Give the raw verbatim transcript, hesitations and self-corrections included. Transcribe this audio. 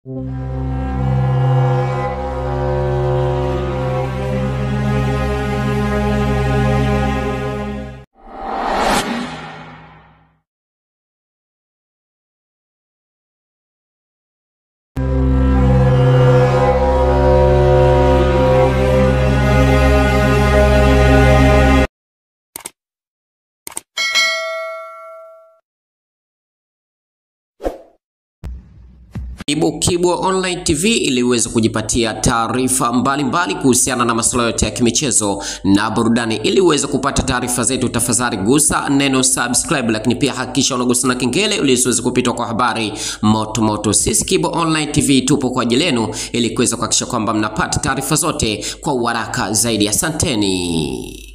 Ibu Kibwa Online T V ili uweze kujipatia taarifa mbalimbali kuhusiana na masuala yote ya kimichezo na burudani. Ili uweze kupata taarifa zetu, tafadhali gusa neno subscribe, lakini pia hakikisha unagusa na kengele ili usiweze kupitwa kwa habari moto moto. Sisi Kibwa Online T V tupo kwa ajili yenu ili kuweza kuhakikisha kwamba mnapata taarifa zote kwa haraka zaidi. Asanteni.